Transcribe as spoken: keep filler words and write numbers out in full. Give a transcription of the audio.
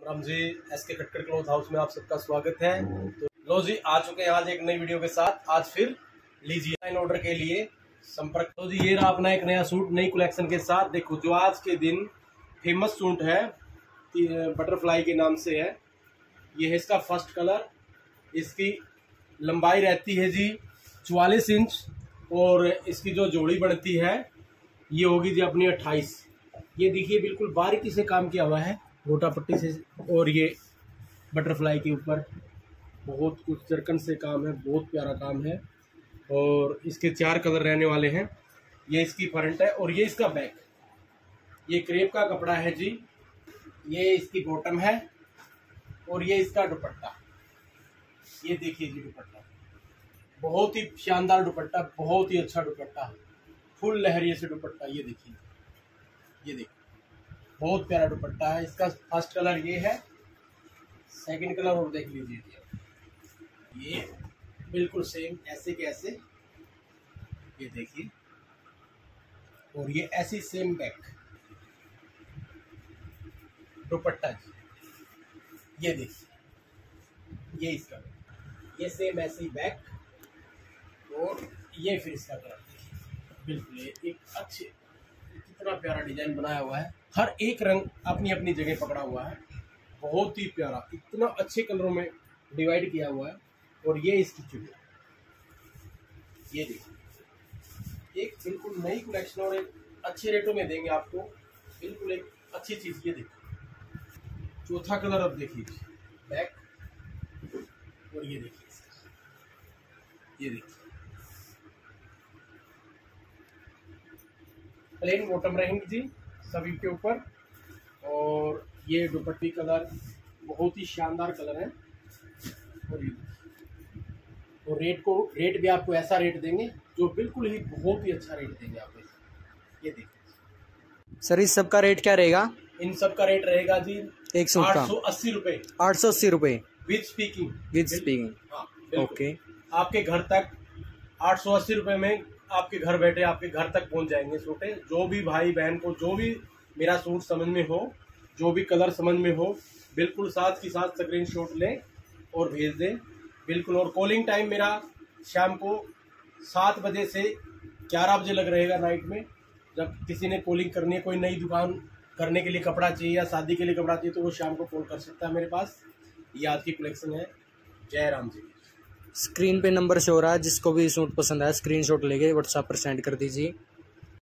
Ram ji, S के खटखट cloth house में आप सबका स्वागत है। तो लो जी, आ चुके हैं आज एक नई वीडियो के साथ। आज फिर लीजिए ऑर्डर के लिए संपर्क। तो जी, ये रहा अपना एक नया सूट नई कलेक्शन के साथ। देखो, जो आज के दिन फेमस सूट है, बटरफ्लाई के नाम से है। ये है इसका फर्स्ट कलर। इसकी लंबाई रहती है जी चवालीस इंच और इसकी जो जोड़ी बढ़ती है ये होगी जी अपनी अट्ठाईस। ये देखिए, बिल्कुल बारीकी से काम किया हुआ है, गोटा पट्टी से। और ये बटरफ्लाई के ऊपर बहुत कुछ जरकन से काम है, बहुत प्यारा काम है। और इसके चार कलर रहने वाले हैं। ये इसकी फ्रंट है और ये इसका बैक। ये क्रेप का कपड़ा है जी। ये इसकी बॉटम है और ये इसका दुपट्टा। ये देखिए जी, दुपट्टा बहुत ही शानदार दुपट्टा, बहुत ही अच्छा दुपट्टा, फुल लहरिए से दुपट्टा। ये देखिए, ये देखिए, बहुत प्यारा दुपट्टा है। इसका फर्स्ट कलर ये है, सेकंड कलर और देख लीजिए, ये बिल्कुल सेम ऐसे के ऐसे। ये देखिए, और ये ऐसी सेम बैक दुपट्टा जी। ये देखिए, ये इसका ये सेम ऐसी बैक और ये फिर इसका कलर बिल्कुल एक अच्छे, कितना प्यारा डिजाइन बनाया हुआ है। हर एक रंग अपनी अपनी जगह पकड़ा हुआ है, बहुत ही प्यारा, इतना अच्छे कलरों में डिवाइड किया हुआ है। और ये इसकी चुड़ी, ये देखिए, एक बिल्कुल नई कलेक्शन और एक अच्छे रेटों में देंगे आपको, बिल्कुल एक अच्छी चीज। ये देखिए, चौथा कलर अब देखिए, बैक। और ये देखिए इसका, ये देखिए प्लेन बॉटम रहेंगी जी सभी के ऊपर। और ये दुपट्टी कलर बहुत ही शानदार कलर है। और ये और रेट को रेट भी आपको ऐसा रेट देंगे जो बिल्कुल ही बहुत ही अच्छा रेट देंगे आपको। ये देखिए सर, इस सब का रेट क्या रहेगा? इन सब का रेट रहेगा जी एक सूट का आठ सौ अस्सी रुपये आठ सौ अस्सी रुपये विद स्पीकिंग। विद स्पीकिंग, हाँ ओके। आपके घर तक आठ सौ अस्सी रुपये में आपके घर बैठे आपके घर तक पहुंच जाएंगे सूटे। जो भी भाई बहन को जो भी मेरा सूट समझ में हो, जो भी कलर समझ में हो, बिल्कुल साथ की साथ स्क्रीनशॉट लें और भेज दें बिल्कुल। और कॉलिंग टाइम मेरा शाम को सात बजे से ग्यारह बजे लग रहेगा नाइट में। जब किसी ने कॉलिंग करनी है, कोई नई दुकान करने के लिए कपड़ा चाहिए या शादी के लिए कपड़ा चाहिए, तो वो शाम को कॉल कर सकता है मेरे पास। ये आज की कलेक्शन है। जय राम जी। स्क्रीन पे नंबर शो हो रहा है, जिसको भी सूट पसंद आया स्क्रीनशॉट लेके व्हाट्सएप पर सेंड कर दीजिए।